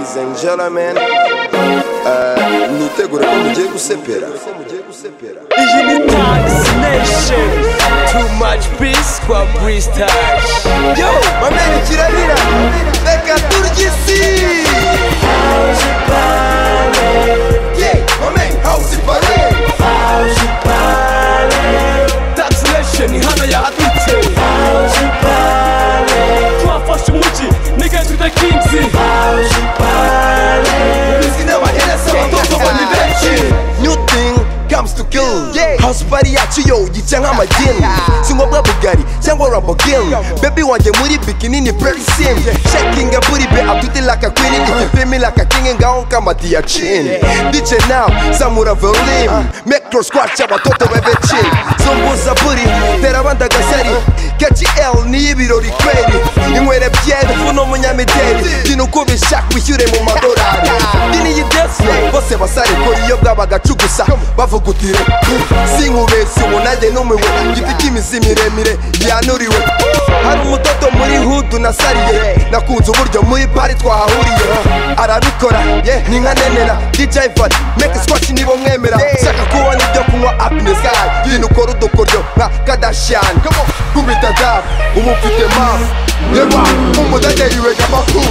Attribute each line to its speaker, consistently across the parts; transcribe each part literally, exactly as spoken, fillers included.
Speaker 1: Ladies and gentlemen, nitegure ko mugiye gusepera.
Speaker 2: Iyi ni Taxi Nation. Too much peace kwa Bristach.
Speaker 1: Yo, mameni kirabira. Reka turye isi.
Speaker 2: House party.
Speaker 1: Yeah, mameni house party.
Speaker 2: House party. Taxi Nation ihana ya atwite. House party. Twafashe umuji, nigga to the kings. House party.
Speaker 1: Bizina bahereza abatoto bani benshi. New thing comes to kill. Yeah. House party yacu yo yica nk'amageni. Singobwa Bugatti cyangwa Lamborghini. Baby wanje muri bikini ni pretty sim. Shaking a booty be atute like a queen. If you feel me like a king ngaho kama dia chin. D J now samura volume. Make your squat abatoto bebe chill. Zombuza booty tera banda gasari. Catchy L ni ibirori kweli. Inywere byere funo munyamideli. Dino kubishaka wishyure mu madorari. Dini yidese bose basare kuri yo bwabagacugusa bavugutire. Sinkubesi munajye numiwe giti kimisi miremire yanuriwe. Hari umutoto muri hudu nasariye. Nakunze uburyo muri party twahahuriye. Arabikora yeah ni nka nenera D J Vat make squash nibo mwemera. Shaka kubona ibyo kunywa happiness guy. Dino ukora udukoryo nka Kardashian. Kubita dab ubu mfite maf. Yeba umudage yiwe gamakuru.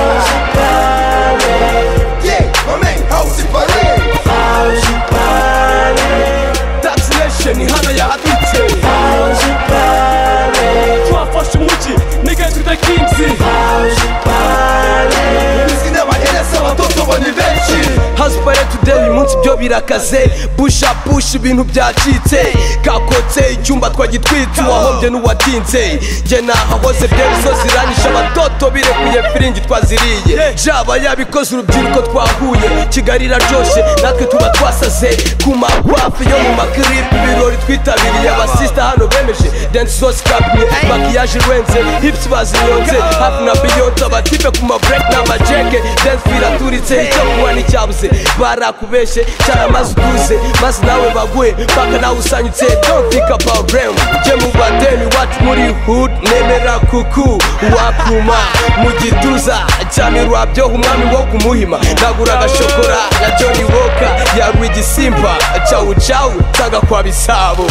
Speaker 1: Yeah, my man house party.
Speaker 2: House party. Taxi Nation ihana ya atwite. House party. Twafashe umuji, nigga to the kings. House party.
Speaker 1: Bizina bahereza abatoto bani benshi.
Speaker 2: House party today uyu munsi byo birakaze. Push up push ibintu byacitse. Kakotse icyumba twagitwitse wahombye n'uwatinze. Nge nahahoze byari zo ziranisha abatoto birekuye firingi twaziriye. Jaba yabikoze urubyiruko twahuye. Kigali irajoshe natwe tuba twasaze. Ku magwafi yo mu makrip ibirori twitabiriye. Abasista hano bemeje dance zose kabine. Makiyaje irenze hips bazinyonze. Hafi na Beyonce abatipe ku ma break n'amajeke. Dance biraturitse icyo kunywa n'icyabuze. Barakubeshe cyaramaze utuze maze nawe baguhe paka nawe usanyutse. Don't think about them. Je mu badeni wacu muri hood nemera kuku wakuma mu gituza cyamirwa byo umwami wo kumuhima. Nagura agashokora na Johnny Walker ya Rwigisimba cawu cawu taga kwa bisabo.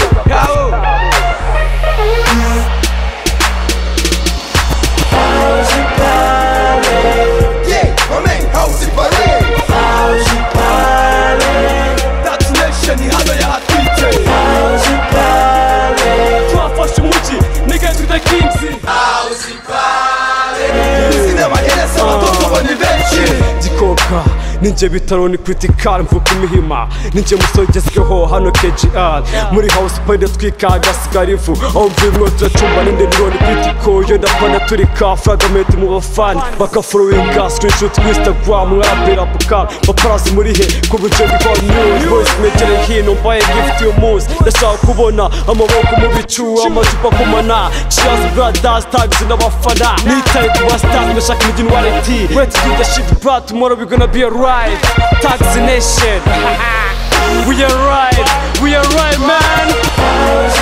Speaker 1: Yeah, my man house party.
Speaker 2: House party. Taxi Nation ihana ya atwite. House party. Twafashe umuji, nigga to the kings.
Speaker 1: House party. Bizina bahereza abatoto bani benshi.
Speaker 3: Gikoka ninjye bitaro ni critical mvuka imihima ninjye musogezweho hano K G R muri house party twika gasigarifu aho mvimwe turacumba ninde nironi critical yo ndapana turi ka fragment mu bafani bakafollowinga screenshot ku Instagram mwapera puka baparas muri he kubuje biko news boys mekere hino mbaye gift yo mus ndashaka kubona amaboko mu bicu amacupa kumana cheers brothers tags n'abafana nitaye ku bastars ndashaka imigino wareti wait to the shit bro tomorrow we gonna be alright. Taxi Nation. We are right, we are right, man.